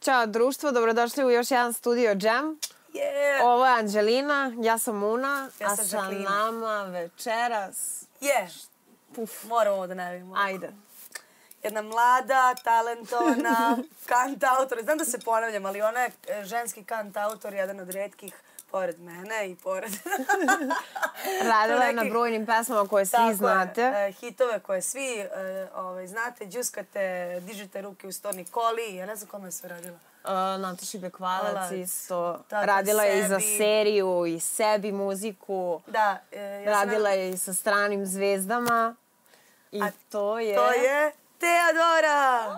Ćao društvo, dobrodošli u još jedan Studio Jam. Ovo je Anđelina, ja sam Una, a sa nama večeras... Moramo ovo da najavimo. Ajde. Jedna mlada, talentovana kantautor. Znam da se ponavljam, ali ona je ženski kantautor, jedan od retkih pored mene i pored... Radila je na brojnim pesmama koje svi znate. Hitove koje svi znate, džuskate, dižete ruke u sto Nikoli. Ja ne znam kome je sve radila. Nataši Bekvalac isto. Radila je i za seriju, i sebi muziku. Da. Radila je i sa stranim zvezdama. I to je... To je Teodora!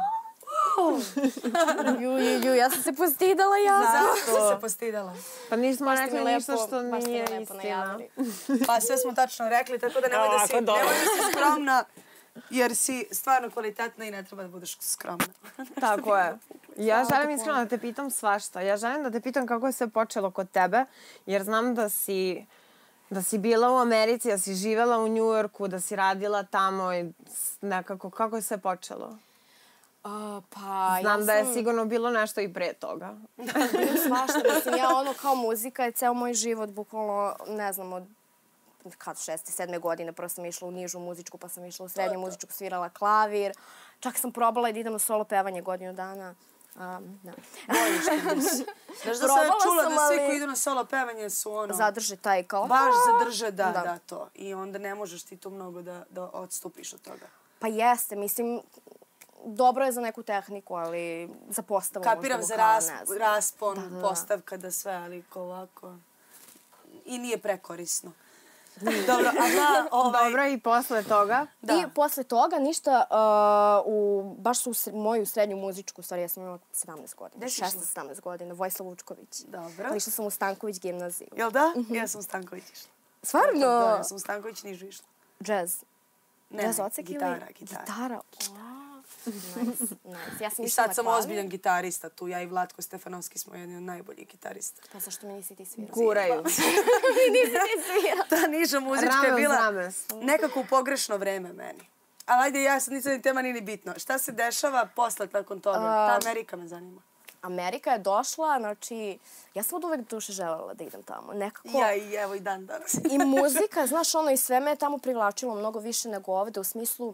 Ja sam se postidala jako. Zašto si se postidala? Pa nismo rekli ništa što nije istina. Pa sve smo tačno rekli, tako da nemoj da si skromna, jer si stvarno kvalitetna i ne treba da budeš skromna. Tako je. Ja želim iskreno da te pitam svašta. Ja želim da te pitam kako je sve počelo kod tebe, jer znam da si bila u Americi, da si živela u Njujorku, da si radila tamo i nekako, kako je sve počelo? Znam da je sigurno bilo nešto i pre toga. Bilo svašta. Mislim, ja kao muzika je ceo moj život, bukvalno, ne znam, od 6. 7. godine prvo sam išla u nižu muzičku, pa sam išla u srednju muzičku, svirala klavir. Čak sam probala da idem na solo pevanje godinu dana. Znaš da sam čula da svi koji idu na solo pevanje su ono... Zadrže taj kao... Baš zadrže, da, to. I onda ne možeš ti tu mnogo da odstupiš od toga. Pa jeste, mislim... Dobro je za neku tehniku, ali za postavu možda kapiram za raspon, postavka, da sve, ali ovako... I nije prekorisno. Dobro, Dobro, i posle toga? I posle toga ništa, baš su moju srednju muzičku, stvari, ja sam imala 17 godina, 16-17 godina, Vojislav Vučković. Dobro. Išla sam u Stanković gimnaziju. Jel da? Ja sam u Stanković išla. Stvarno? Da, ja sam u Stanković nižu išla. Džez? Ne, gitara. Gitara, nice. I sad sam ozbiljan gitarista tu. Ja i Vlatko Stefanovski smo jedni od najboljih gitarista. Pa zašto mi nisi ti svirao? Guraju. Mi nisi ti svirao. Ta niža muzička je bila nekako u pogrešno vreme meni. Ali ajde, ja sad nisam ni tema ni bitno. Šta se dešava posle nakon toga? Ta Amerika me zanima. Amerika je došla, znači, ja sam od uvek duše želela da idem tamo. Nekako... Ja i evo i dan danas. I muzika, znaš, ono, i sve me je tamo privlačilo mnogo više nego ovde, u smislu,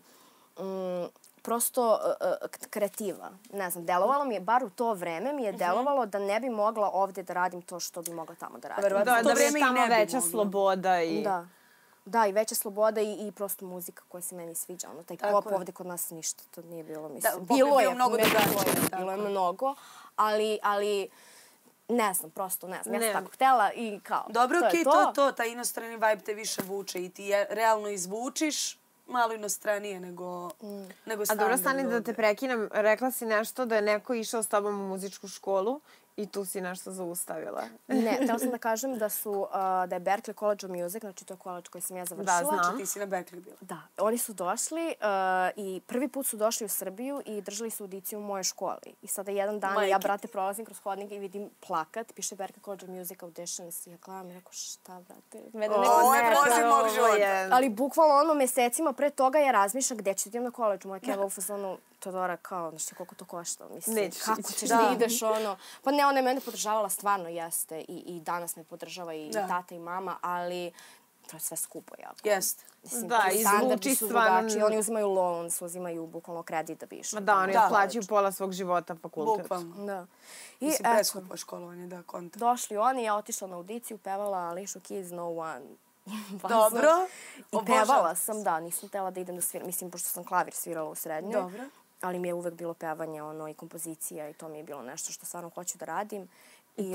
prosto kreativa. Ne znam, delovalo mi je, bar u to vreme mi je delovalo da ne bi mogla ovde da radim to što bi mogla tamo da radim. Da je tamo veća sloboda i... Da, i veća sloboda i prosto muzika koja se meni sviđa. Ono, taj pop ovde kod nas ništa, to nije bilo, mislim. Bilo je mnogo bilo je mnogo, ali ne znam, prosto ne znam. Ja sam tako htela i kao, dobro, okej, to, taj inostrani vibe te više vuče i ti realno izvučiš malo inostranije nego standard. A dobro, stani da te prekinem. Rekla si nešto da je neko išao s tobom u muzičku školu i tu si nešto zaustavila. Ne, htjela sam da kažem da je Berklee College of Music, znači to je koleđ koji sam ja završila. Da, znam. Znači ti si na Berklee bila. Da, oni su došli i prvi put su došli u Srbiju i držali su audiciju u mojoj školi. I sada jedan dan ja, brate, prolazim kroz hodnik i vidim plakat, piše Berklee College of Music Auditions i ja gledam i rekao, šta, brate? Ovo je poziv mog života. Ali bukvalno ono mesecima pre toga ja razmišljam gde ću da idem na koleđ. Moja keva u fazonu, Teodora, kao, znaš ti koliko to košta? Mislim, kako ćeš da ideš, ono? Pa ne, ona je mene podržavala, stvarno jeste. I danas me podržava i tata i mama, ali to je sve skupo jako. Jeste. Da, izvuči stvarno... Oni uzimaju loans, uzimaju bukvalno kredit da bi išli. Da, oni plaćaju pola svog života fakultet. Bukvalno. Da. Mislim, preskupo školovanje, da, konta. Došli oni, ja otišla na audiciju, pevala Alicia Keys, No One. Dobro. I pevala sam, da, nisam htjela da idem da sviram. Mislim, pošto sam klavir svirala u srednjoj. Dobro. Ali mi je uvek bilo pevanje, ono, i kompozicija i to mi je bilo nešto što stvarno hoću da radim. I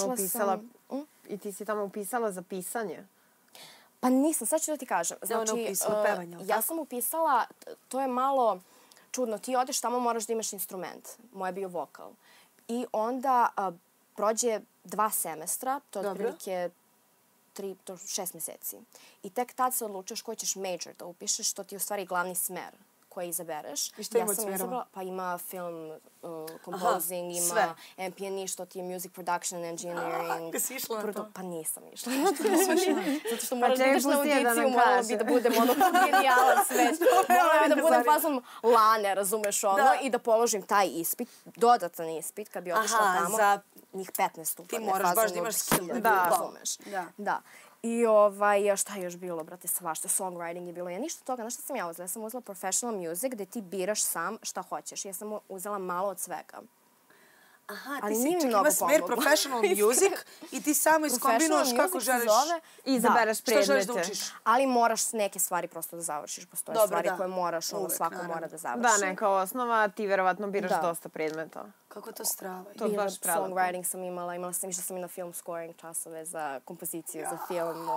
ti si tamo upisala za pisanje? Pa nisam, sad ću da ti kažem. Znači, ja sam upisala, to je malo čudno, ti odeš tamo, moraš da imaš instrument. Moj je bio vokal. I onda prođe 2 semestra, to je otprilike 3 do 6 meseci. I tek tad se odlučuješ koji ćeš major da upišeš, što ti je u stvari glavni smer koje izabereš. I što ima od smjerova? Pa ima film composing, ima MPNE, što ti je music production, engineering. Jesi išla na to? Pa nisam išla na to. Zato što moraš da ideš na audiciju, morala bi da budem genijalac već. Morala bi da budem fazom Lane, razumeš ono, i da položim taj ispit, dodatan ispit, kad bi otišla tamo. Za njih 15 stupa. Ti moraš baš da imaš skill. Da. I šta je još bilo, brate, svašta, songwriting je bilo. Ja ništa toga, znaš šta sam ja uzela? Ja sam uzela professional music gde ti biraš sam šta hoćeš. Ja sam uzela malo od svega. Aha, ti si ima smer professional music i ti samo iskombinuješ kako želiš i izabereš predmete. Šta želiš da učiš? Ali moraš neke stvari prosto da završiš. Postoje stvari koje moraš, svako mora da završi. Da, neka osnova, ti verovatno biraš dosta predmeta. Kako to strava? To je baš prelepo. Songwriting sam imala sam i na film scoring časove za kompoziciju, za film,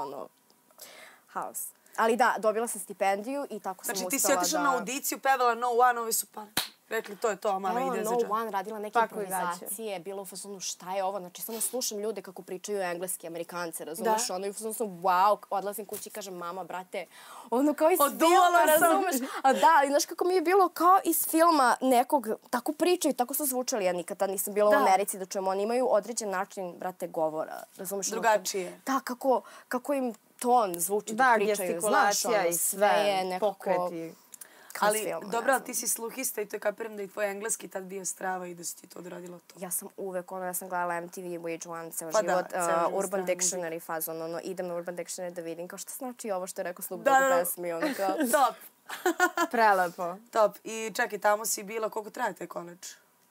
house. Ali da, dobila sam stipendiju i tako sam uspela da... Znači ti si otišla na audiciju, pevala No One, ovi su pa... Rekli, to je to, mama ide za džan. No One, radila neke improvizacije, bilo u fazonu šta je ovo, znači samo slušam ljude kako pričaju engleski, Amerikance, razumeš, ono i u fazonu sam, wow, odlazim kući i kažem, mama, brate, ono kao iz filma, razumeš. A da, ali znaš kako mi je bilo kao iz filma nekog, tako pričaju, tako su zvučali, ja nikada nisam bila u Americi da čujem, oni imaju određen način, brate, govora, razumeš. Drugačije. Da, kako im ton zvuči da pričaju, znaš, gestikulacija i sve, pokreti. Ali, dobro, ali ti si sluhista i to je kapiram da i tvoj engleski tad bio strava i da si ti to odradila to. Ja sam uvek, ja sam gledala MTV, VH1, ceo život, Urban Dictionary fazon, idem na Urban Dictionary da vidim kao šta znači ovo što je rekao Snoop Dogg u pesmi, ono kao... Top! Prelepo. Top. I čekaj, tamo si bila, koliko traje taj koleđ?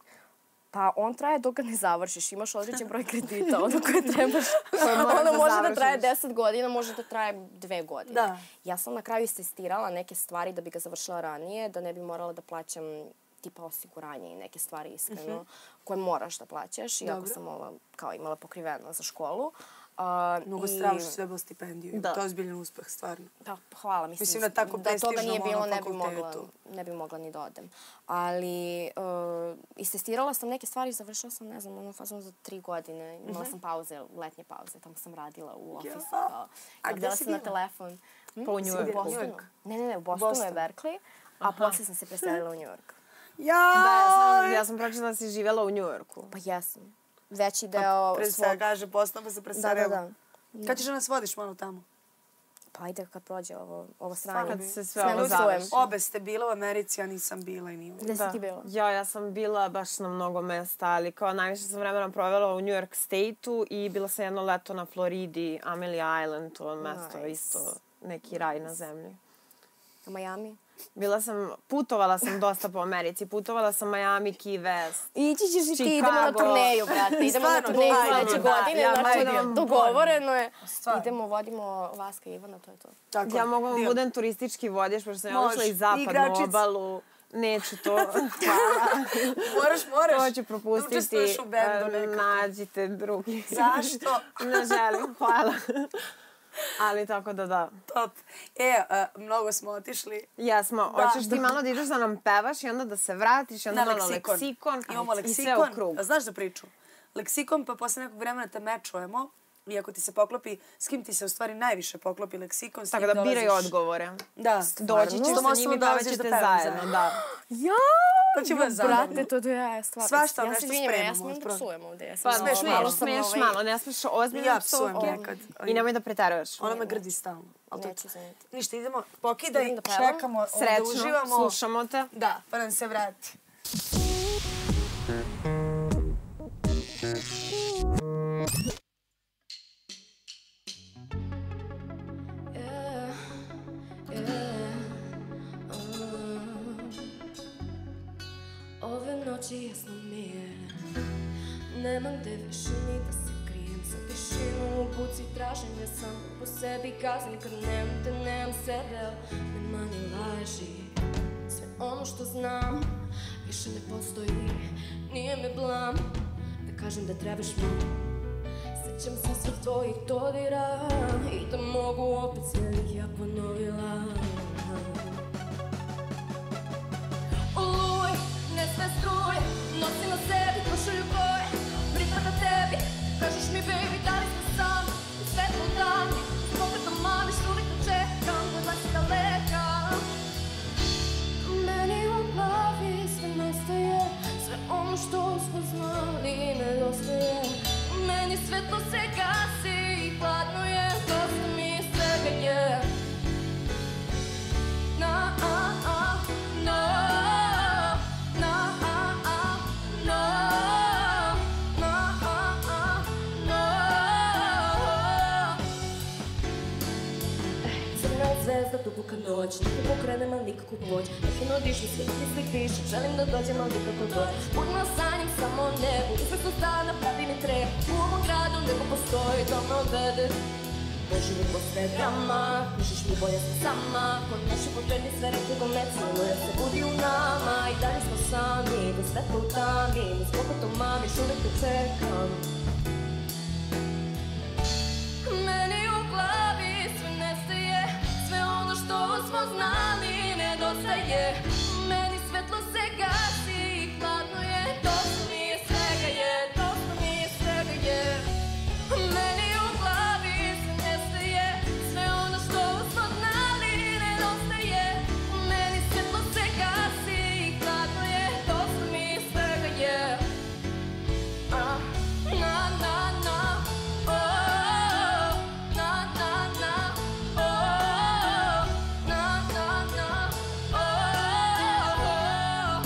Pa on traje dok ga ne završiš. Imaš određen broj kredita, ono koje trebaš. Ono može da traje 10 godina, može da traje 2 godine. Da. Ja sam na kraju istestirala neke stvari da bi ga završila ranije, da ne bi morala da plaćam tipa osiguranje i neke stvari iskreno, koje moraš da plaćaš. Iako sam imala pokriveno za školu. Mnogo strava što si dobila stipendiju. To je ozbiljan uspeh, stvarno. Da, hvala. Mislim da tako prestižnom fakultetu. Ne bi mogla ni da odem. Ali istestirala sam neke stvari, završila sam, ne znam, fazom za 3 godine. Imala sam pauze, letnje pauze. Tamo sam radila u ofisu. A gde si bila? Na telefon. Pa u New Yorku. Ne, u Bostonu je Berkeley, a poslije sam se preselila u New York. Ja sam pročitala da si živjela u New Yorku. Pa jesam. Veći deo svog... Kaže Boston pa se preselila. Da. Kad ćeš da nas vodiš malo tamo? Pa ajde kad prođe ovo sranje. Kad se sve ovo završi. Obe ste bila u Americi, ja nisam bila i nije. Gde si ti bila? Ja sam bila baš na mnogo mesta, ali kao najviše sam vremena provela u New York State-u i bila sam jedno leto na Floridi, Amelia Island, to mesto isto neki raj na zemlji. A Miami? Putovala sam dosta po Americi. Putovala sam Miami, Key West, Ići ćeš i ti, idemo na turneju, brate. Idemo na turneju sledeće godine, znači dogovoreno je. Idemo, vodimo Vaska i Ivana, to je to. Ja mogu vam budem turistički vodič, pošto sam ja ušla i zapadnu obalu. Neću to. Hvala. Moraš. To ću propustiti. Nađite drugi. Zašto? Ne želim, hvala. Ali tako da. Top. Mnogo smo otišli. Jesmo. Hoćeš ti malo da ideš da nam pevaš i onda da se vratiš i onda malo leksikon. Imamo leksikon. I sve u krug. Znaš za priču? Leksikon pa posle nekog vremena te mečujemo. I ako ti se poklopi, s kim ti se u stvari najviše poklopi leksikon, s kim dolaziš. Tako da biraj odgovore. Da. Doći ćeš sa njim i pevat ćete zajedno. Da. To će biti zabavno. Brate, to da ja stvarno. Svašta nešto spremamo. Ja smijem da psujem ovdje. Smiješ malo, ne smiješ ozbiljno psovke. I nemoj da preteruješ. Ona me grdi stalno. Neću zaneti. Ništa, idemo, pokidaj, čekamo, da uživamo. Srećno, slušamo te. Da, pa nam se vrati. Ove noći jasno mi je, nemam gde više ni da se krijem. Sa tišinu u buci tražim, ja sam po sebi kaznim. Kad nemam te, nemam sebe, nema ni laži. Sve ono što znam više ne postoji, nije me blam da kažem da trebaš mi. Sećam se svih tvojih dodira i da mogu opet sve ih ja ponovila. Oluj, ne sve struje, nosi na sebi košulju boje, pripada tebi. Kažeš mi baby da li smo sami u svetlu dani, s pokretom mamiš uvijek da čekam, da vas daleka. zvezda, duboka noć. Nikako pokrenem, ali nikako poć. Neki nodišli, sve misli piše, želim da dođem, ali nikako doć. Budno sanjam samo o nebu, ispred su stana, pravi mi treb. U ovom gradu neko postoji, da me odvede. Moj život postaje drama, misliš mi bolje sam sama. Kod naši potrebni sve rekli go mecilo, jer se budi u nama. I dalje smo sami, da svetlo u tami. Niz pokotom mami, još uvijek te čekam. Meni u glavi sve nestaje, sve ono što smo znali nedostaje. Meni svetlo se gasi i hladno je, dosta mi je svega je, dosta mi je svega je. Meni u glavi sve nestaje, sve ono što smo znali nedostaje. Meni svetlo se gasi i hladno je, dosta mi je svega je. Na na na, oh, na na na, oh, na na na, oh.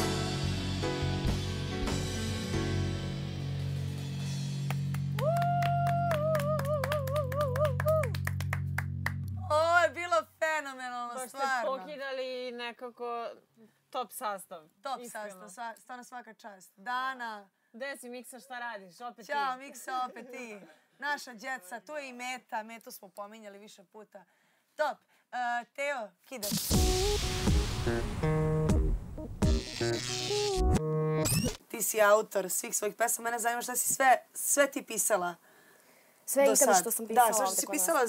Ovo je bilo fenomenalno, Baš ste stvarno. pokidali nekako top sastav. Top iskreno. sastav, stvarno svaka čast. Dana, Gde si, Miksa, šta radiš? Opet ti. ćao Miksa, opet ti. Naša djeca, tu je i Meta, Metu smo pominjali više puta. Top. Teo, kidaš. Ti si autor svih svojih pesama. Mene zanima šta si sve ti pisala Sve do ikada sad. što sam pisala Da, sve što ovde si kod nas. pisala,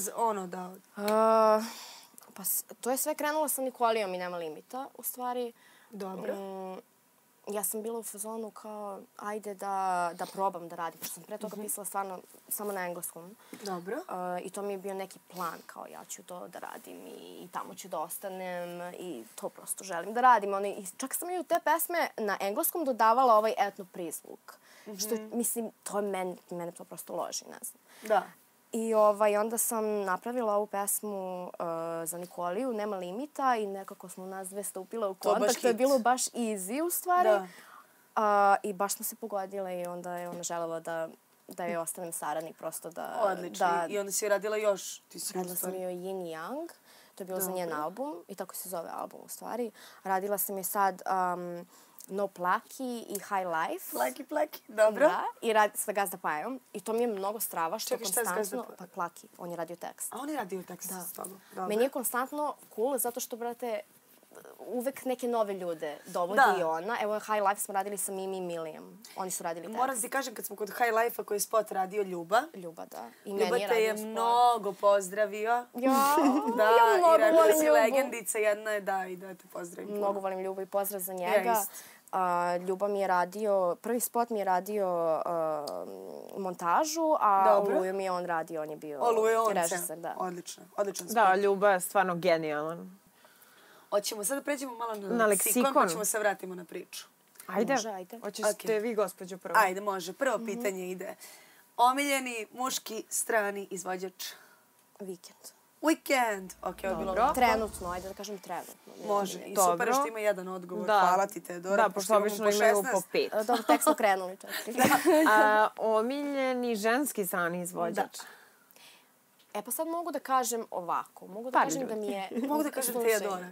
Pa to je sve krenulo sa Nikolijom i Nema limita, u stvari. Dobro. Ja sam bila u fazonu kao, ajde da probam da radim. Pošto sam pre toga pisala stvarno samo na engleskom. Dobro. I to mi je bio neki plan, kao ja ću to da radim i tamo ću da ostanem i to prosto želim da radim. I čak sam i u te pesme na engleskom dodavala ovaj etno prizvuk. Što, mislim, to je mene to prosto loži, ne znam. Da. I onda sam napravila ovu pesmu za Nikoliju, Nema limita, i nekako smo nas dve stupile u kontakt. To je bilo baš easy u stvari. Da. I baš smo se pogodile i onda je ona želela da joj ostanem saradnik prosto da... Odlično. I onda si radila još? Radila sam joj Yin Yang. To je bilo za njen album i tako se zove album u stvari. Radila sam joj sad No Plaki i High Life. Plaki, dobro. Da, i sa Gazda Pajom. I to mi je mnogo strava što Čekaj, šta je s konstantno... Gazda Pa Plaki, on je radio tekst. A on je radio tekst s tobom? Dobro. Meni je konstantno cool zato što, brate, uvek neke nove ljude dovodi i ona. Evo, High Life smo radili sa Mimi i Milijem. Oni su radili tekst. Moram ti kažem, kad smo kod High Life-a koji je spot radio Ljuba. Ljuba, da. I Ljuba meni je te je radio spot. mnogo pozdravio. Ja, Da, ja mnogo i rekao da volim si Ljubu. legendica jedna je, da, i da te pozdravim puno. Mnogo volim Ljubu i pozdrav za njega. Ja isto. Ljuba mi je radio, prvi spot mi je radio montažu, a Oluju mi je on radio, on je bio režiser. Da. Odlično, odličan spot. Da, Ljuba je stvarno genijalan. Hoćemo sad da pređemo malo Na na leksikon. leksikon, pa ćemo se vratimo na priču. Ajde. Može, ajde. Hoćete vi, gospođo, prvo? Ajde, može. Prvo pitanje ide. Omiljeni muški strani izvođač? Vikend. Weekend. Ok, ovo je bilo lako. Trenutno, ajde da kažem trenutno. Može. I Dobro. super što ima jedan odgovor. Da. Hvala ti, Teodora. Da, pošto obično imaju po 5. Dobro, tek smo krenuli. Omiljeni ženski strani izvođač? Pa sad mogu da kažem ovako. Mogu da kažem da mi je... Mogu da kažem Teodora.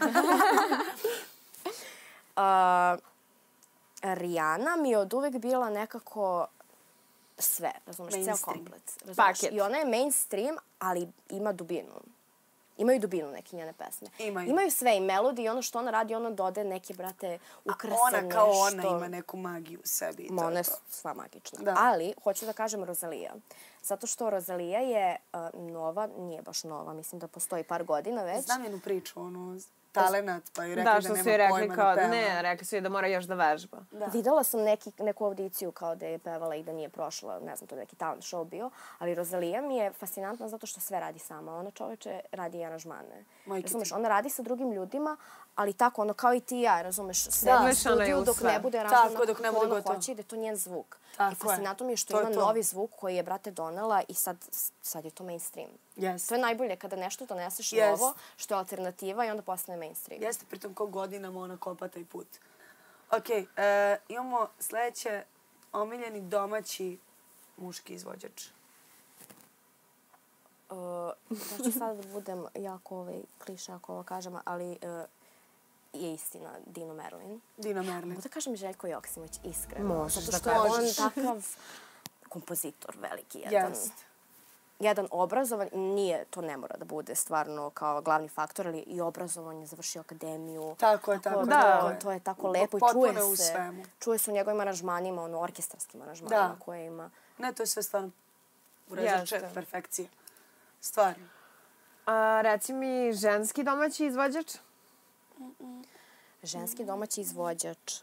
Rihanna mi je od uvek bila nekako sve, razumeš, ceo komplet. Paket. I ona je mainstream, ali ima dubinu. Imaju dubinu neke njene pesme. Imaju sve, i melodije, i ono što ona radi, ona dodaje neke, brate, ukrase, nešto. Ona kao ona ima neku magiju u sebi. Ona je sva magična. Ali, hoću da kažem Rosalija. Zato što Rosalija je nova, nije baš nova, mislim da postoji par godina već. Znam jednu priču, talenat, pa ju rekli da nema pojma da peva. Ne, rekli su joj da mora još da vežba. Videla sam neku audiciju kao da je pevala i da nije prošla, ne znam, to je neki talent show bio, ali Rosalija mi je fascinantna zato što sve radi sama. Ona, čoveče, radi i aranžmane. Razumeš, ona radi sa drugim ljudima, ali tako, ono, kao i ti i ja, razumeš, sve u studiju dok ne bude aranžman kako ona hoće, da je to njen zvuk. I fascinantno mi je što ima novi zvuk koji je, brate, donela i sad je to mainstream. To je najbolje kada nešto doneseš novo, što je alternativa i onda postane mainstream. Jeste, pritom ko godinama ona kopa taj put. Ok, imamo sledeće omiljeni domaći muški izvođač. da ću sada da budem jako kliše ako ovo kažem, ali je istina Dino Merlin. Dino Merlin. Mogu da kažem Željko Joksimović, iskreno. Možeš zato što da je on kažeš. takav kompozitor veliki jedan. Jedan obrazovan, to ne mora da bude stvarno kao glavni faktor, ali i obrazovan je završio akademiju. Tako je. To je tako lepo i čuje se u njegovim aranžmanima, orkestarskim aranžmanima koje ima. Ne, to je sve stvarno uređače, perfekcija. Stvarno. Reci mi ženski domaći izvođač? Ženski domaći izvođač.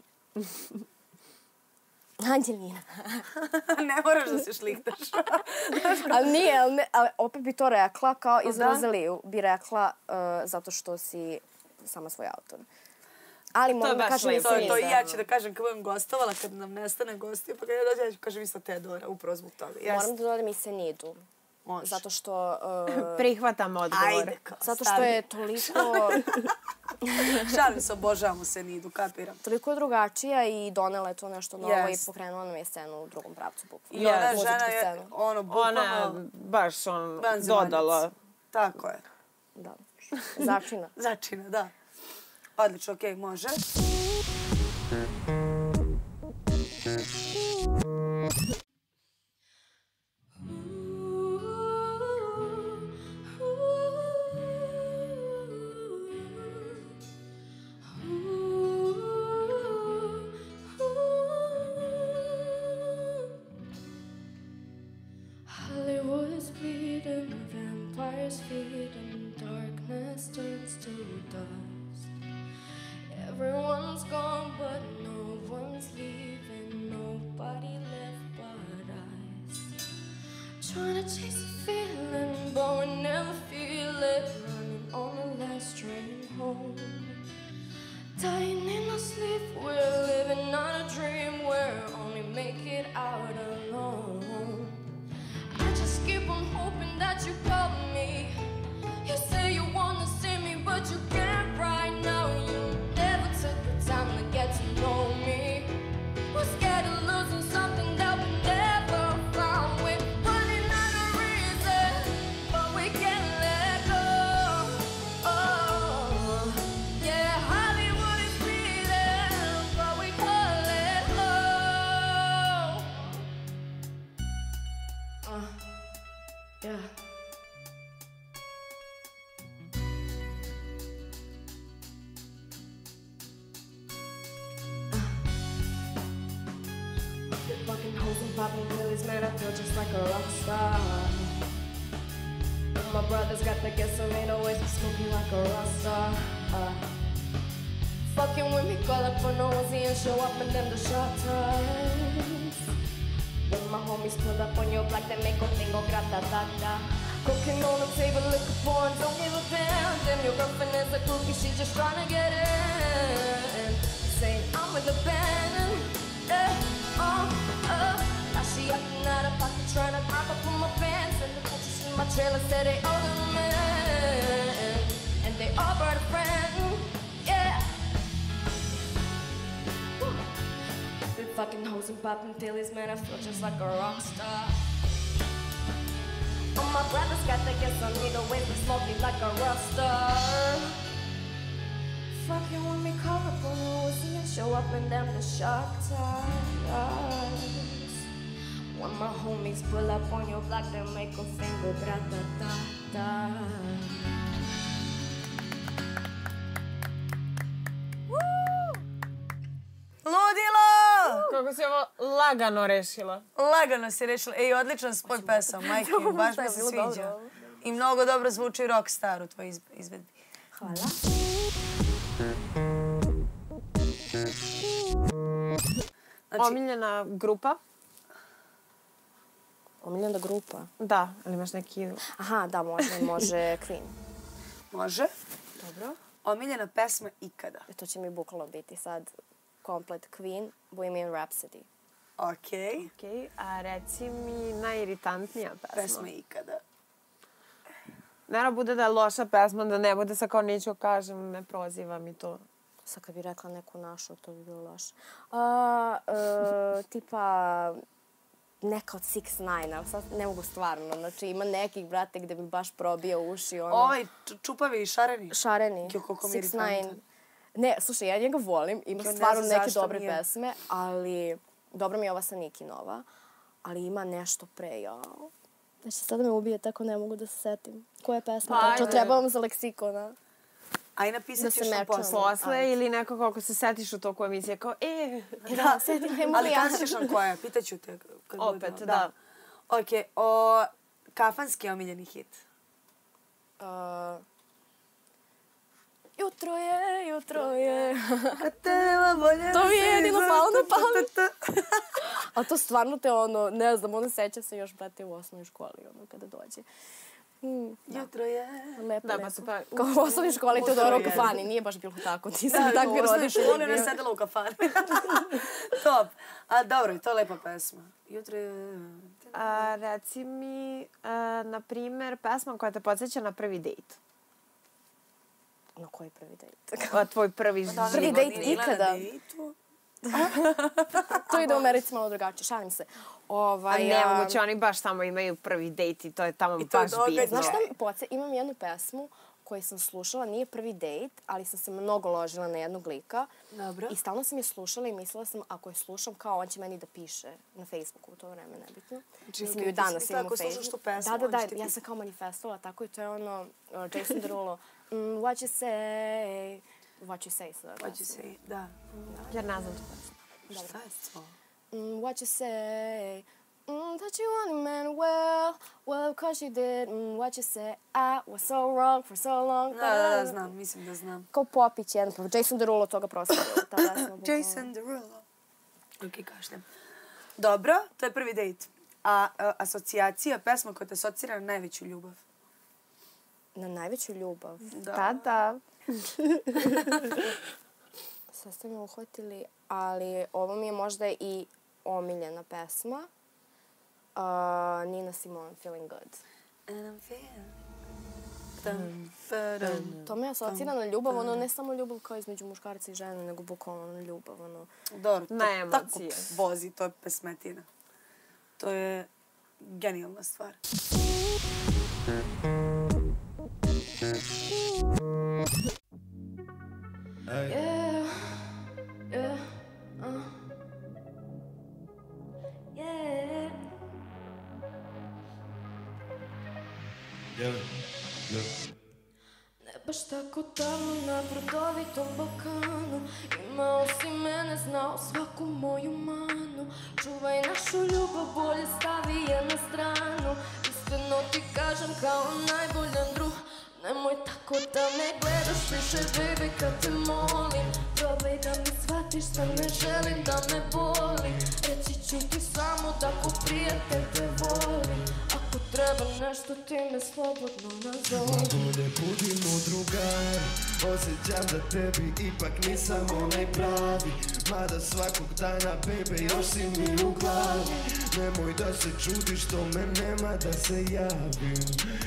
Anđelina. Ne moraš da se šlihtaš. Ali nije, ali opet bi to rekla kao iz Rozaliju. Bi rekla zato što si sama svoj autor. Ali moram da kažem to i ja ću da kažem kad budem gostovala, kad nam nestane gostija, pa kad ja dođem, ja ću kažem isto Teodora, upravo zbog toga. Moram da dodam i Senidu. Može. Zato što... Prihvatam odgovor. Zato što je toliko... Šalim se, obožavamo Senidu, kapiram. Toliko drugačija i donela je to nešto novo i pokrenula nam je scenu u drugom pravcu. I ona žena je, bukvalno... Ona baš dodala. Tako je. Da. Začina. Začina, da. Odlično, okej, može. Hollywood's bleeding, vampires feed, and darkness turns to dust. Everyone's gone, but no one's leaving. Nobody left but us. Trying to chase a feeling, but we never feel it. Running on the last train home. Dying in our sleep, we're living on a dream. We're only make it out alone. I just keep on hoping that you call me. You say you wanna see me, but you can't right now. You never took the time to get to know me. We're scared of losing something that we never found. We're running out of reason, but we can't let go. Oh, yeah, Hollywood is bleeding, but we can't let go. Yeah. Fucking hoes and popping pills, man, I feel just like a rock star. My brother's got the gasoline, always smoking like a rock star. Fucking with me, call up for no Uzi and show up in them the short times. When my homies pull up on your block, they make a thing go grata-ta-ta. Cooking on the table, liquor porn, don't give a damn. Damn, your girlfriend is a groupie, she just tryna get in. Saying I'm with the band, now she acting out of pocket, tryna grab up on my pants. And the bitches in my trailer said they all the men, and they all brought a friend, yeah. Been fucking hoes and popping pillies, man, I feel just like a rock star. Oh, my brother's got the gas on me, the way we smoking like a rock star. Fucking with me, call up on the Uzi and show up in them the shark tires. When my homies pull up on your block, they make a finger grata-ta-ta. Ludilo! Kako si ovo lagano rešila. Lagano si rešila. Ej, odličan spoj pesama, majke, baš mi se sviđa. I mnogo dobro zvuči rockstar u tvoj izvedbi. Hvala. Omiljena grupa? Omiljena grupa? Da, ali imaš neki... Aha, da, može Queen. Može. Dobro. Omiljena pesma ikada? To će mi bukvalno biti sad komplet Queen, Bohemian Rhapsody. Okej. A reci mi najiritantnija pesma? Pesma ikada. Naravno bude da je loša pesma, da ne bude sa kao neću kažem, me prozivam i to. Sad kad bi rekla neku našu, to bi bilo loše. Tipa neka od 6ix9ine, ali sad ne mogu stvarno. Znači, ima nekih, brate, gde mi baš probija uši. Ovaj čupavi i šareni? Šareni. 6ix9ine. Ne, slušaj, ja njega volim. Ima stvarno neke dobre pesme, ali dobro mi je ova sa Niki nova. Ali ima nešto pre, jao. Znači, sada me ubije, tako ne mogu da se setim. Koja je pesma? To treba vam za leksikona. Aj napisat ćeš nam posle ili neko kako se setiš u toku emisije kao Da, setim, hej, ali kad ćeš nam koja je? Pitaću te. Opet, da. Ok, kafanski omiljeni hit. Jutro je. To mi je jedino palo na pamet. A to stvarno te ne znam, seća se još, brate, u osnovnoj školi, kada dođe. Jutro je. Lepo. Kao u osnovnoj školi Teodora u kafani. Nije baš bilo tako. Nisam takvi roditelji. Da, u osnovnoj školi ona sedela u kafani. Top. A dobro, to je lepa pesma. Jutro je. Reci mi, na primer, pesma koja te podsjeća na prvi dejt. Na koji prvi dejt? Tvoj prvi život. Prvi dejt ikada. To ide u Americi malo drugačije, šalim se. Nemoguće, oni baš tamo imaju prvi dejt i to je tamo baš bitno. Znaš šta mi podsjeća? Imam jednu pesmu koju sam slušala, nije prvi dejt, ali sam se mnogo ložila na jednog lika. Dobro. I stalno sam je slušala i mislila sam, ako je slušam, kao on će meni da piše na Facebooku, u to vreme nebitno. Mislim, i danas imamo Facebook. Da, ja sam kao manifestovala, tako i to je Jason Derulo. What you say? What you say, sad. What you say, da. Jer ne znam tu pesmu. Šta je to? What you say? That you want a man well, cause you did. What you say? I was so wrong for so long. Da, znam, mislim da znam. Kao Popić jedan, Jason Derulo toga proslavio. Jason Derulo. Ok, kašljem. Dobro, to je prvi dejt. A asocijacija, pesma koja te asocira na najveću ljubav? Na najveću ljubav? Da. Sad ste me uhvatili, ali ovo mi je možda i omiljena pesma. Nina Simone, Feeling Good. To me asocira na ljubav, ne samo ljubav kao između muškarca i žene, nego bukvalno na ljubav. Dobro, to tako vozi, to je pesmetina. To je genijalna stvar. Ne baš tako davno na brodovitom Balkanu imao si mene, znao svaku moju manu. Čuvaj našu ljubav, bolje stavi je na stranu. Iskreno ti kažem kao najboljan druh, nemoj tako da me gledaš više, baby, kad te molim. Probaj da mi shvatiš da ne želim da me boli. Reći ću ti samo da ko prijatelj te volim. Ako treba nešto ti me slobodno nazovi. Bolje budimo drugari, osjećam da tebi ipak nisam onaj pravi. Mada svakog dana, baby, još si mi u glavi. Nemoj da se čudiš što me nema da se javim.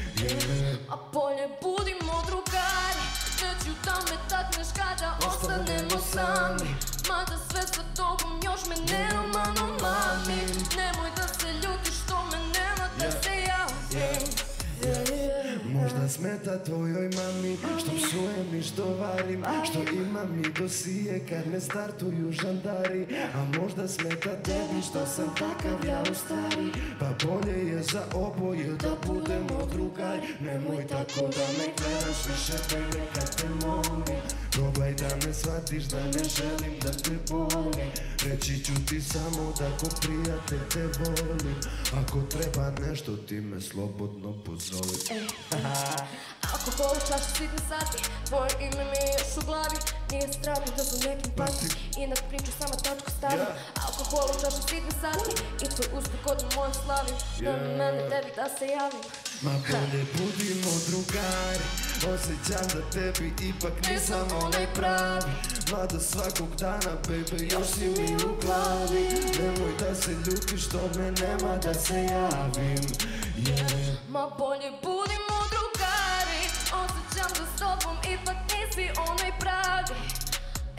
A bolje budimo drugari, neću da me takneš kada ostanemo sami. Mada sve sa tobom još me neromano mami. Nemoj da se ljutiš što me nema da se javim. Možda smeta tvojoj mami što psujem i što varim, što imam i dosije kad me startuju žandari. A možda smeta tebi što sam takav ja u stari, pa bolje je za oboje da budemo drugari. Nemoj tako da me gledaš više, baby, kad te molim. Probaj da me shvatiš da ne želim da te volim. Reći ću ti samo da ko prijatelj te volim. Ako treba nešto ti me slobodno pozovi. Alkohol u čaši sitne sati, tvoje ime mi je još u glavi. Nije strano da sam nekim pati i na priču sama tačku stavim. Alkohol u čaši sitne sati i tvoj uspeh od moje slavi. Nema mene tebi da se javim. Ma bolje budimo drugari, osjećam da tebi ipak nisam onaj pravi. Mada svakog dana, baby, još si mi u glavi. Nemoj da se ljutiš što me nema da se javim. Ma bolje budimo drugari, osjećam da s tobom ipak nisi onaj pravi.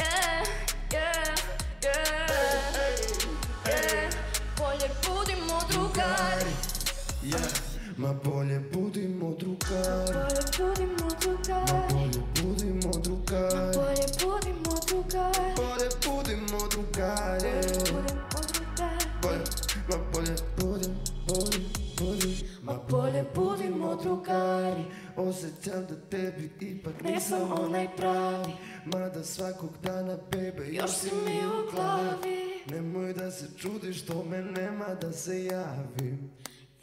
Bolje budimo drugari. Ma bolje budimo drugari. Bolje budimo drugari. Ma bolje budimo drugari. Bolje budimo drugari. Bolje budimo drugari. Bolje, ma bolje ma bolje budimo drugari. Osjećam da tebi ipak nisam onaj pravi. Mada svakog dana, bebe, još si mi u glavi. Nemoj da se čudiš što me nema da se javim.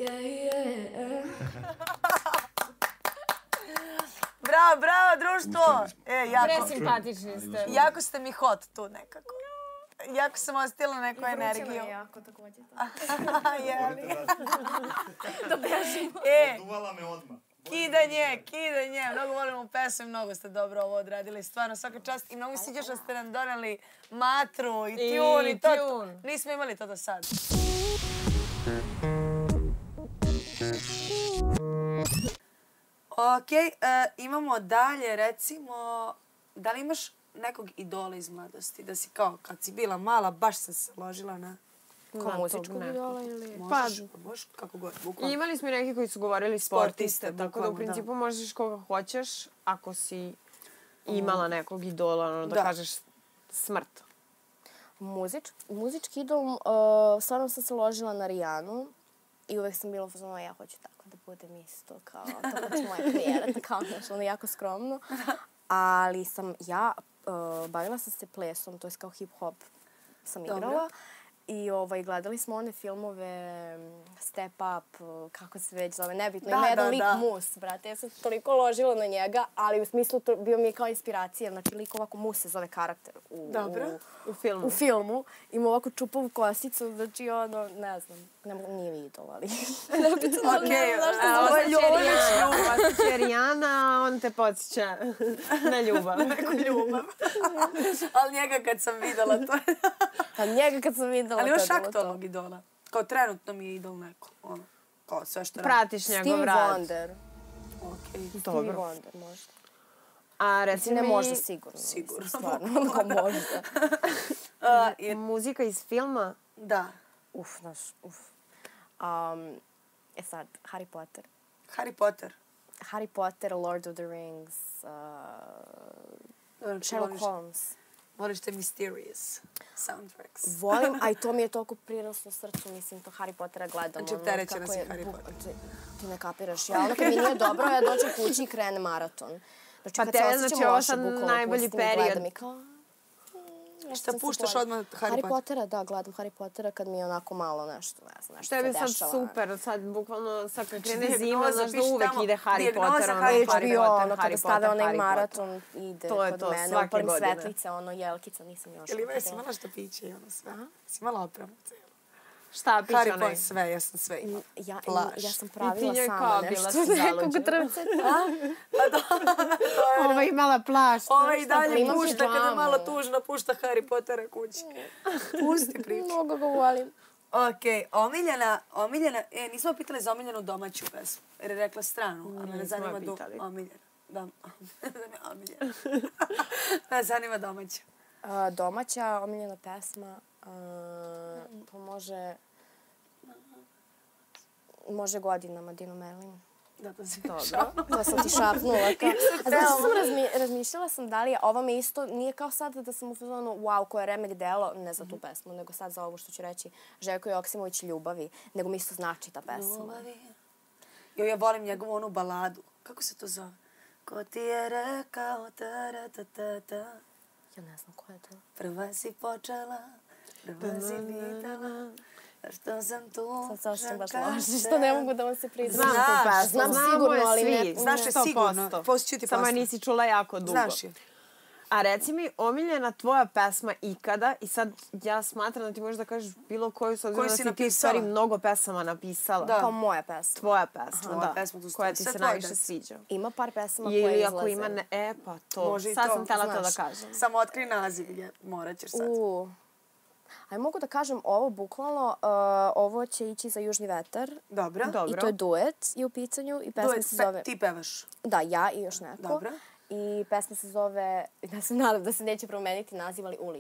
Bravo, bravo, društvo! Presimpatični ste. Jako ste mi hot tu nekako. Jako sam osjetila neku energiju. Vruće me jako također. Jeli? Da bežimo. Oduvala me odmah. Kidanje. Mnogo volimo pesme, mnogo ste dobro ovo odradili. Stvarno, svaka čast. I mnogo sviđa što ste nam doneli matru i tjun i to. Nismo imali to do sad. Ok, imamo dalje, recimo, da li imaš nekog idola iz mladosti? Da si kao, kad si bila mala, baš sam se ložila na... Kao muzičkog idola ili... Možeš kako god, bukvalno. Imali smo i neki koji su govorili sportiste, tako da u bukvalno, principu možeš koga hoćeš ako si imala nekog idola, da kažeš smrt. Muzički idol, stvarno sam se ložila na Rijanu i uvek sam bila u fazonu, ja hoću tako da budem isto, kao tako će moja karijera, kao nešto, ono jako skromno. Ali sam ja, bavila sam se plesom, to je kao hip-hop sam igrala. I gledali smo one filmove Step Up, kako se već zove, nebitno. Ima jedan lik Mus, brate. Ja sam toliko ložila na njega, ali u smislu bio mi je kao inspiracija. Znači, lik ovako Mus se zove karakter u filmu. Ima ovako čupavu kosicu, znači ono, ne znam, nije idol, ali... Osjeća Rijana, on te podsjeća na ljubav. Neku ljubav. Ali njega kad sam videla to je... Ali njega kad sam videla... Ali imaš aktualnog idola? Kao trenutno mi je idol neko. Ono, kao sve što radi. Pratiš njegov rad. Stevie Wonder. Okay. Stevie Wonder, možda. A reci ne možda, sigurno. Sigurno. Stvarno, kao možda. Muzika iz filma? Da. Sad, Harry Potter. Harry Potter, Lord of the Rings, Sherlock Holmes. Voliš te mysterious soundtracks. Volim, a i to mi je toliko priraslo srcu, mislim, to Harry Pottera gledam. Znači, opterećena si Harry Potter. Ti ne kapiraš. Ja, ono kad mi nije dobro, ja dođem kući i krenem maraton. Pa te, znači, ovo sad najbolji period. Šta puštaš odmah Harry Pottera? Da, gledam Harry Pottera kad mi je onako malo nešto, ne znam, nešto se dešava. Tebi sad super, sad bukvalno sad kad krene zima, znaš da uvek ide Harry Potter, ono kada stave onaj maraton, ide kod mene, upalim svetlice, ono, jelkica, nisam još. Ili već si imala što piće i ono sve? Si imala opravu cijelu? Šta piće onaj? Harry Potter, sve, ja sam sve imala. Ja sam pravila sama nešto, nekog trvceta. Ova imala plašt. Ova i dalje pušta, kada malo tužna, pušta Harry Pottera kući. Pusti priču. Mnogo ga volim. Okej, omiljena, nismo pitali za omiljenu domaću pesmu. Jer je rekla stranu, ali me zanima omiljena. Omiljena. Me zanima domaća. Domaća, omiljena pesma, to može Godinama, Dino Merlin. Da, to si dobro. To sam ti šapnula. Razmišljala sam da li je, ovo mi isto, nije kao sad da sam u fazonu, wow, ko je remek delo, ne za tu pesmu, nego sad za ovo što ću reći, Željko Joksimović Ljubavi, nego mi isto znači ta pesma. Ljubavi. Ja volim njegovu onu baladu. Kako se to zove? Ko ti je rekao ta. Ja ne znam ko je to. Prva si počela, prva si pitala, što sam tu. Sad sam baš loša, što ne mogu da vam se priznam. Znam sigurno, ali ne. Znaš je sigurno. Poslije ću ti samo nisi čula jako dugo. Znaš je. A reci mi, omiljena tvoja pesma ikada, i sad ja smatram da ti možeš da kažeš bilo koju, s obzirom da si ti stvari mnogo pesama napisala. Da. Kao moja pesma. Tvoja pesma, da. Koja ti se najviše sviđa. Ima par pesama koje izlaze. Ili ako ima, pa to. Sad sam htjela to da kažem. Samo otkri naziv, morat ćeš sad. Aj mogu da kažem ovo bukvalno, ovo će ići za Južni vetar. Dobro. I to je duet je u pitanju i pesma se zove... Ti pevaš? Da, ja i još neko. Dobro. I pesma se zove, ja se nadam da se neće promeniti naziv, ali Ulice.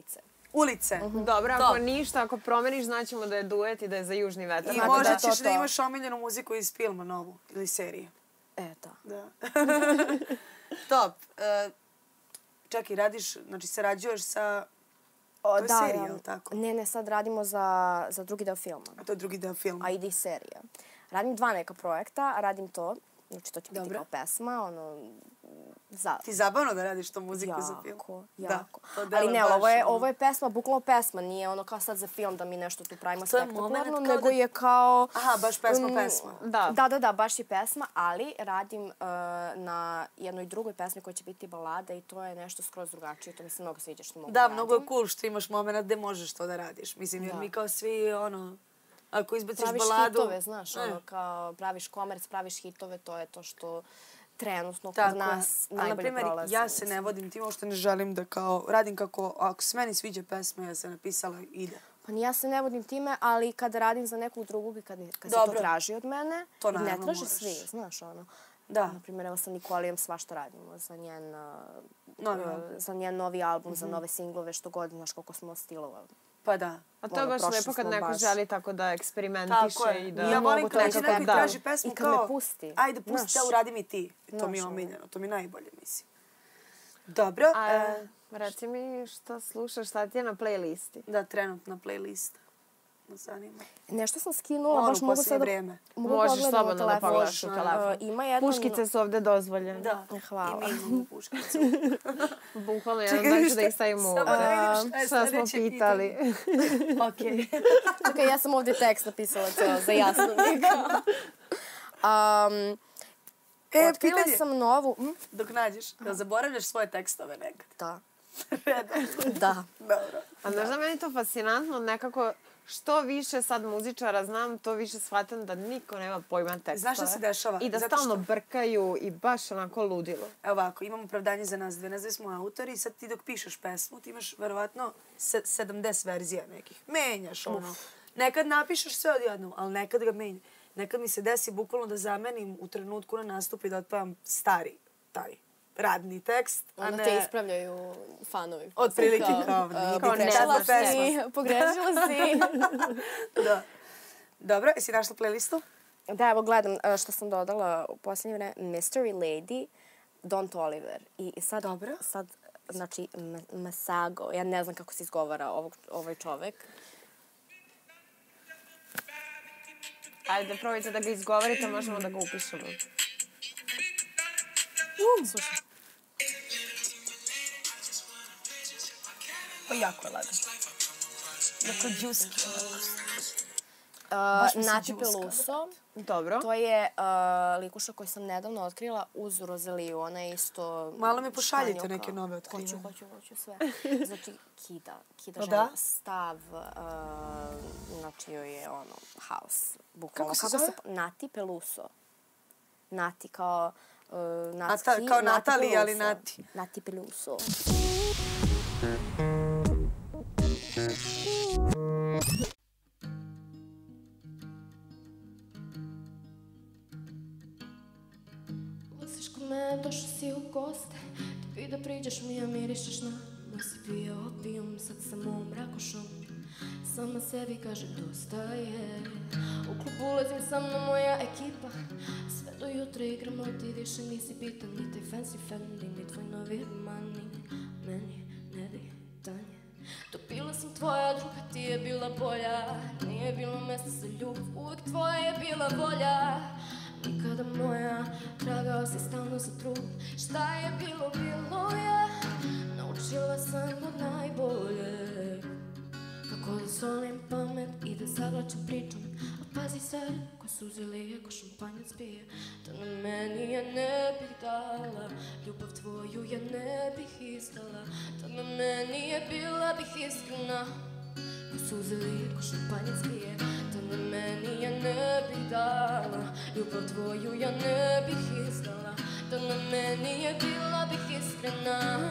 Ulice. Dobro, ako ništa, ako promeniš, znaćemo da je duet i da je za južni vetar. I možda ćeš da imaš omiljenu muziku iz filma novu ili serije. Da. Top. Čekaj, radiš, znači sarađuješ sa... To je serija, ili tako? Ne, sad radimo za drugi deo filma. A to je drugi deo filma. A ide i serija. Radim 2 neka projekta, radim to. Znači, to će biti kao pesma, Ti zabavno da radiš to muziku za film? Jako. Ali ne, ovo je pesma, bukvalno pesma. Nije ono kao sad za film da mi nešto tu pravimo spektakularno, nego je kao... Aha, baš pesma. Da, baš je pesma, ali radim na jednoj drugoj pesmi koja će biti balada i to je nešto skroz drugačije. To mi se mnogo sviđa što mogu da radim. Da, mnogo je cool što imaš moment gde možeš to da radiš. Mislim, jer mi kao svi, ako izbaciš baladu... Praviš hitove, znaš, kao praviš komerc, praviš hitove, to je to što trenutno kod nas najbolje prolazi. Na primjer, ja se ne vodim tim, što ne želim da kao radim kako, ako se meni sviđa pesma, ja sam napisala, ide. Pa ja se ne vodim time, ali kada radim za nekog drugog i kad se to traži od mene, ne traži svi, znaš, Da. Na primjer, evo sa Nikolijom svašta radimo, za njen novi album, za nove singlove, što god, znaš koliko smo stilova. Pa da. A to je baš lepo kad neko želi tako da eksperimentiše i da... Ja volim kad neko traži pesmu kao... I kad me pusti. Ajde, pusti da uradim i ti. To mi je omiljeno, to mi je najbolje, mislim. Dobro. Reci mi šta slušaš, šta ti je na playlisti? Da, trenutna playlista. Zanima. Nešto sam skinula, baš mogu sada... Možeš slobodno da pogledaš u telefon. Puškice su ovdje dozvoljene. Da, hvala. I mi imamo puškicu. Bukvalno, ja znači da ih stavimo ovdje. Šta smo pitali? Okej. Čekaj, ja sam ovdje tekst napisala za jasnovnika. Otkrila sam novu... Dok nađeš, da zaboravljaš svoje tekstove nekad. Da. Da. Dobro. A znaš da meni to fascinantno, nekako što više sad muzičara znam, to više shvatam da niko nema pojma tekstove. Znaš šta se dešava? I da stalno brkaju i baš onako ludilo. Evo ovako, imamo opravdanje za nas dve. Ne znam, smo autori i sad ti dok pišeš pesmu, ti imaš verovatno 70 verzija nekih. Menjaš ono. Nekad napišeš sve odjednom, ali nekad ga menjaš. Nekad mi se desi bukvalno da zamenim u trenutku na nastupu i da otpevam stari, taj radni tekst. Onda te ispravljaju fanovi. Otprilike kao pogrešila si. Da. Dobro, jesi našla playlistu? Da, evo gledam što sam dodala u posljednje vreme. Mystery Lady, Don Toliver. I sad, znači, Masago, ja ne znam kako se izgovara ovaj čovek. Ajde, probajte da ga izgovorite, možemo da ga upišemo. Slušaj. Pa jako je lagan. Jako džuski. Nati Peluso. Dobro. To je likuša koju sam nedavno otkrila uz Rozaliju. Ona je isto... Malo mi pošaljite neke nove otkrivene. Hoću sve. Znači, Kida žena stav, znači joj je ono, haos. Kako se zove? Nati Peluso. Nati kao... Kao Natali, ali Nati. Nati Peluso. Ulaziš kod mene, došao si u goste. Tebi da priđeš mi, a mirišeš na moj si pio opijum, sad sam mom rakošom. Sama sebi kažem dosta je. U klub ulazim sa mnom moja ekipa. Sve do jutra igramo, ti više nisi bitan. Ni taj fancy Fendi, ni tvoj novi Armani. Meni ne di danje. Topila sam tvoja druga, ti je bila bolja. Nije bilo mesta za ljubav, uvijek tvoja je bila volja. Nikada moja, tragao si stalno za trud. Šta je bilo, bilo je. Naučila sam od najboljeg. Kako da solim pamet i da zavlačam pričom. A pazi sad, ko suze lije, ko šampanjac pije. Da na meni ja ne bih dala, ljubav tvoju ja ne bih izdala. Da na meni je bila bih iskrena, ko suze lije, ko šampanjac pije. Da na meni ja ne bih dala, ljubav tvoju ja ne bih izdala. Da na meni je bila bih iskrena.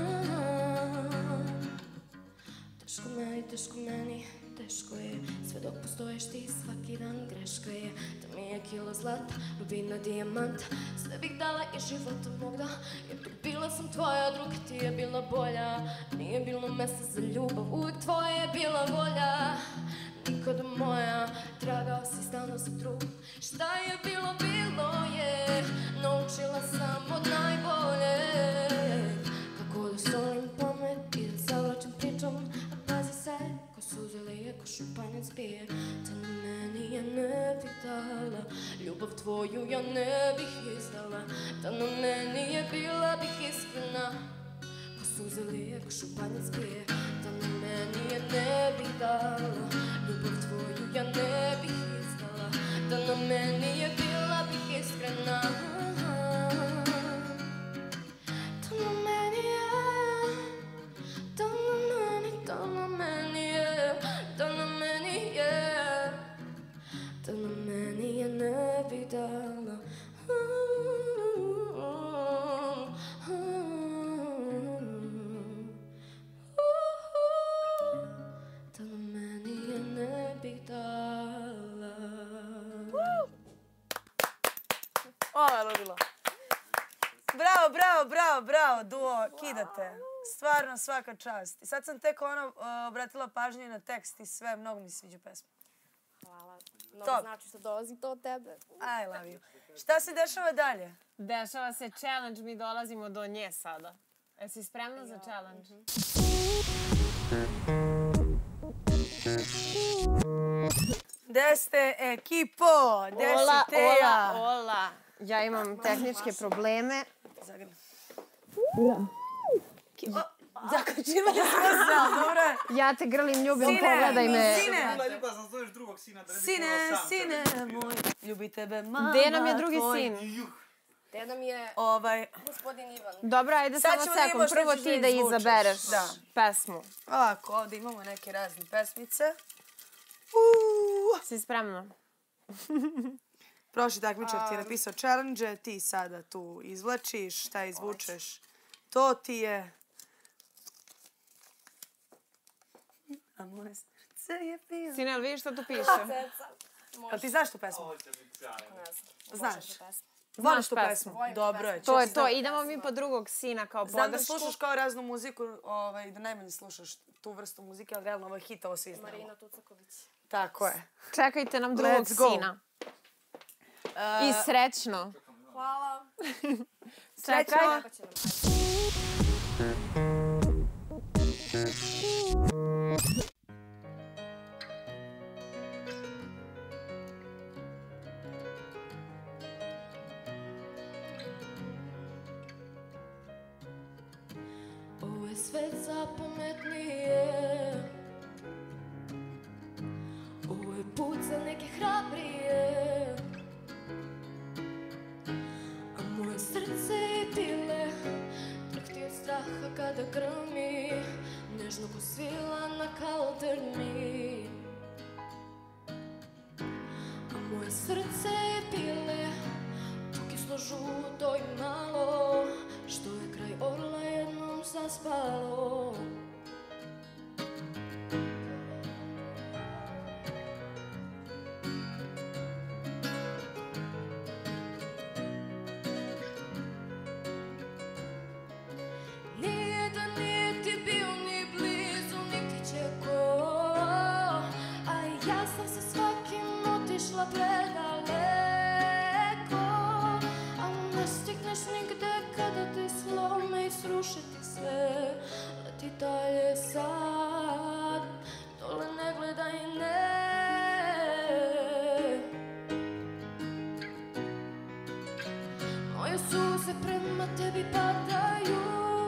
Teško meni, teško je. Sve dok postoješ ti, svaki dan greška je. Da mi je kilo zlata, rubina, dijamanta. Sve bih dala i života mog da, jer bih bila bila sam tvoja, druga ti je bila bolja. Nije bilo mesta za ljubav, uvijek tvoja je bila volja. Nikada moja, tragao si stalno za drug. Šta je bilo, bilo je. Naučila sam od najbolje. Kako da solim pamet i da zavlačim pričom. A pazi se, ko suze lije, ko šampanjac pije. Te na meni ja ne bih dala, ljubav tvoju ja ne bih izdala. Da na meni je bila bih iskrena, ko suze lije, ko šampanjac pije. Da na meni je ne bih dala, ljubav tvoju ja ne bih izdala. Da na meni je bila bih iskrena. Da na meni je, da na meni, da na meni je, da na meni je, da na meni je ne bih dala. Da na meni je ne bih dala. Ovo je ludilo. Bravo, bravo, bravo, bravo, duo, kidate. Stvarno svaka čast. I sad sam tek obratila pažnju na tekst i sve, mnogo mi se sviđa pesma. Hvala. Mnogo znači što dolazi to od tebe. I love you. Šta se dešava dalje? Dešava se challenge, mi dolazimo do nje sada. Jesi spremna za challenge? Gde ste ekipo? Gde si Teja? Ola. Ja imam tehničke probleme. Zagrlim. Zakačivali smo se, dobro je. Ja te grlim, ljubim, pogledaj me. Sine, Bila ljubav, sam zoveš drugog sina da ne bi sine, bilo sam. sine moj, ljubi tebe mama Gde nam je drugi tvoj. sin? Gde nam je gospodin Ivan? Dobro, ajde Sad samo ćemo da sekund. vidimo šta Prvo ćeš ti da da izvučeš. izabereš Da. pesmu. Ovako, ovdje imamo neke razne pesmice. Si spremna? Prošli takmičar ti je napisao challenge, ti sada tu izvlačiš, šta izvučeš. To ti je... A moje srce je pio. Sine, jel vidiš šta tu piše? A ti znaš tu pesmu? Znaš. Znaš tu pesmu? Dobro je. To je to. Idemo mi po drugog sina kao podršku. Znam da slušaš kao raznu muziku, da najmanje slušaš tu vrstu muzike, ali realno ovo je hit, ovo svi znamo. Marina Tucaković. Tako je. Čekajte nam drugog Let's go. sina. I srećno. Hvala. Čekaj. Ovo je svet zapametnije, ovo je put za neke hrabrije, a moje srce je pile, drhti od straha kada grmi, nežno ko svila na kaldrmi. A moje srce je pile, pokislo žuto i malo, što je kraj orla jednom zaspalo. Nije da nije ti bio ni blizu, niti će ko, a ja sam sa svakim otišla predaleko, a ne stigneš nigde kada te slome i srušiti sve. Leti dalje sad, dole ne gledaj, ne. Moje suze prema tebi padaju,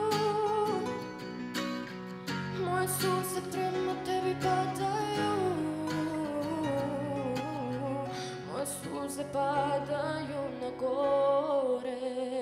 moje suze prema tebi padaju, moje suze padaju na gore.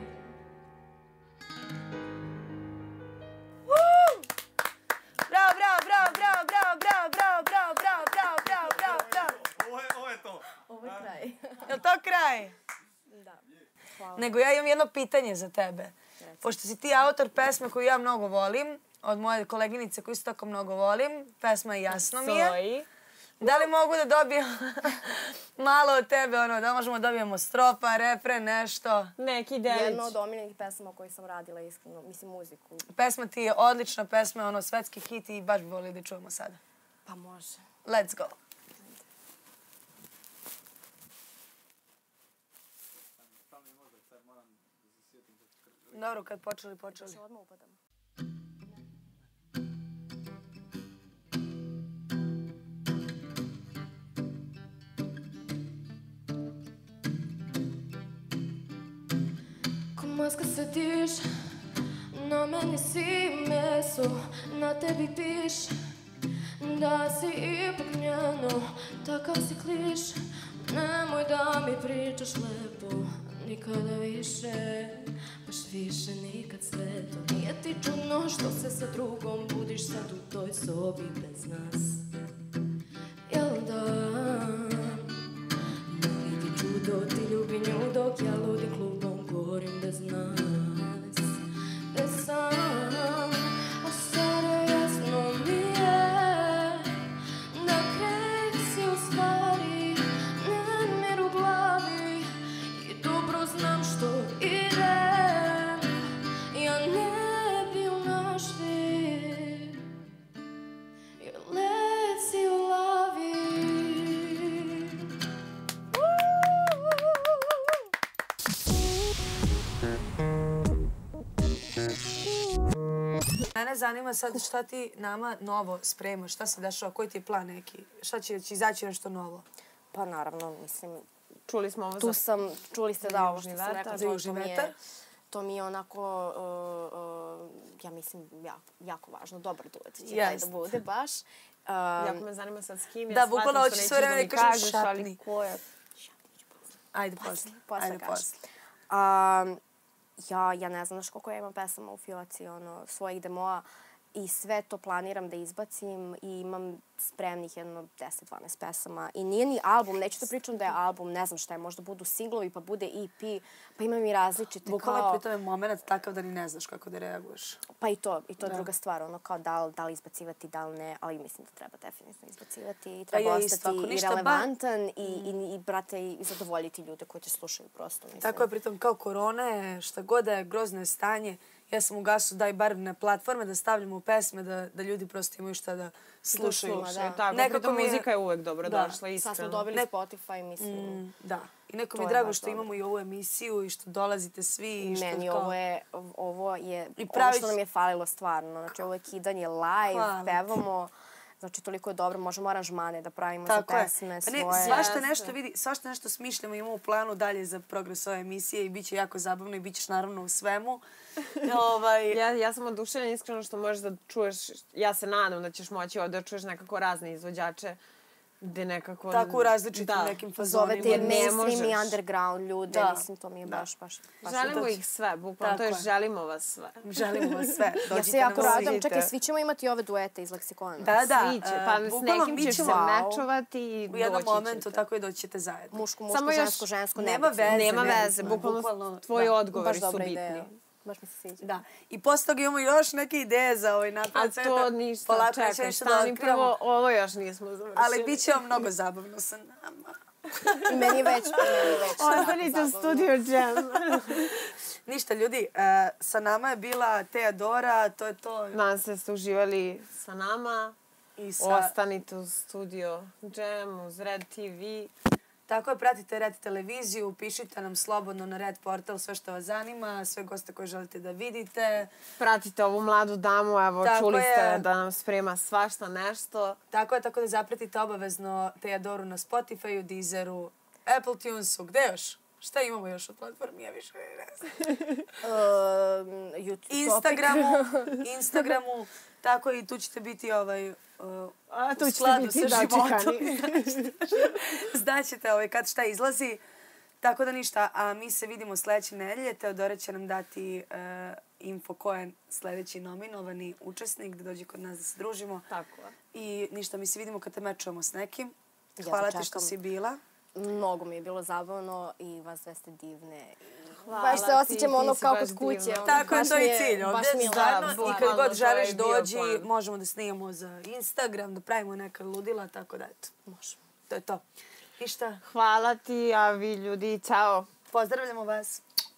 Bravo, bravo, bravo, bravo, bravo, bravo, bravo, bravo, bravo, bravo, bravo, bravo, bravo. Ovo je to. Ovo je kraj. Je li to kraj? Da. Hvala. Nego ja imam jedno pitanje za tebe. Pošto si ti autor pesme koju ja mnogo volim, od moje koleginice koju isto tako mnogo volim, pesma Jasno mi je. Da li mogu da dobijem malo od tebe, da možemo dobijemo strofa, refren, nešto? Neki delić. Jedna od omiljenih pesama koju sam radila, iskreno, mislim muziku. Pesma ti je odlična pesma, svetski hit i baš bi volili da čujemo sada. Pa može. Let's go. Dobro, kad počeli. Se odmah upadam. Ko maska sediš, na meni si meso, na tebi piš da si ipak njeno, takav si kliš. Nemoj da mi pričaš lepo, nikada više, baš više nikad sve to. Nije ti čudno što se sa drugom budiš sad u toj sobi bez nas, jel da? Nije ti čudo, ti ljubi nju dok ja ludim klubom gorim bez nas. Bez sam, a sada jasno mi je da krek si u stvari nemir u glavi i dobro znam što idem. Ja ne bi u našli jer let si u lavi. Mene zanima sad šta ti nama novo spremaš, šta se dešava, koji ti je plan neki, šta će izaći nešto novo? Pa naravno, mislim, Čuli smo ovo tu sam, čuli ste da ovo što sam rekla, Za Južni vetar. to mi je onako, ja mislim, jako važno, dobar duet će taj da bude baš. Jako me zanima sad s kim. Da, bukvalno hoćeš sve vreme da kažem šapni. Ali ko je? Ajde posle. Posle kažem. Ja ne znam koliko ja imam pesama u fioci, svojih demoa i sve to planiram da izbacim i imam spremnih jedno 10-12 pesama. I nije ni album, neću da pričam da je album, ne znam šta je, možda budu singlovi, pa bude EP, pa imam i različite Bukvalno je pri tome moment takav da ni ne znaš kako da reaguješ. Pa i to je druga stvar, kao da li izbacivati, da li ne, ali mislim da treba definitivno izbacivati i treba ostati i relevantan i brate, i zadovoljiti ljude koji te slušaju prosto. Tako je, pritom kao korona je, šta god da je, grozno je stanje. Ja sam u Gasu daj bar na platforme da stavljamo pesme, da ljudi prosto imaju šta da slušaju. Tako, pritom muzika je uvek dobro došla, iskreno. Sad smo dobili Spotify, mislim. Da. I neko mi je drago što imamo i ovu emisiju i što dolazite svi. Meni ovo je ono što nam je falilo stvarno. Znači ovo je kidanje live, pevamo. Znači, toliko je dobro, možemo aranžmane da pravimo za pesme svoje. Svašta nešto smišljamo, imamo u planu dalje za progres ove emisije i bit će jako zabavno i bit ćeš naravno u svemu. Ja sam oduševljena iskreno što možeš da čuješ, ja se nadam da ćeš moći ovdje da čuješ nekako razne izvođače gde nekako... Tako u različitim nekim fazonima. Zovete mainstream i underground ljude, mislim, to mi je baš... Želimo ih sve, bukvalno, to je želimo vas sve. Želimo vas sve. Ja se jako radujem, čekaj, svi ćemo imati ove duete iz leksikona. Da. Svi će, pa s nekim ćeš se mečovati i doći ćete. U jednom momentu tako i doći ćete zajedno. Muško, žensko, nema veze, bukvalno tvoji odgovori su bitni. Baš mi se sviđa. Da. I posle toga imamo još neke ideje za ovaj napad sveta. A to ništa, čekaj, stani prvo, ovo još nismo završili. Ali bit će vam mnogo zabavno sa nama. I meni je već. Ostanite u Studio Jam. Ništa, ljudi, sa nama je bila Teodora, to je to. Nadam se da ste uživali sa nama. Ostanite u Studio Jam, uz Red TV. Tako je, pratite Red televiziju, pišite nam slobodno na Red portal sve što vas zanima, sve goste koje želite da vidite. Pratite ovu mladu damu, evo čuli ste da nam sprema svašta nešto. Tako je, tako da zapratite obavezno Teodoru na Spotifyu, Deezeru, Apple Tunesu, gde još? Šta imamo još od platformi? Ja više ne znam. Instagramu, tako i tu ćete biti u skladu sa životom. Znaćete kad šta izlazi. Tako da ništa, a mi se vidimo sledeće nedelje. Teodora će nam dati info ko je sledeći nominovani učesnik, da dođe kod nas da se družimo. Tako je. I ništa, mi se vidimo kad te mečujemo s nekim. Hvala ti što si bila. Mnogo mi je bilo zabavno i vas dve ste divne. Hvala Baš se osjećam ono kao kod kuće. Tako je, to je cilj. Baš mi je Stvarno, lepo. i kad god želiš to je bio dođi, plan. možemo da snimamo za Instagram, da pravimo neka ludila, tako da eto. Može. To je to. Ništa, Hvala ti, a vi ljudi, čao. pozdravljamo vas.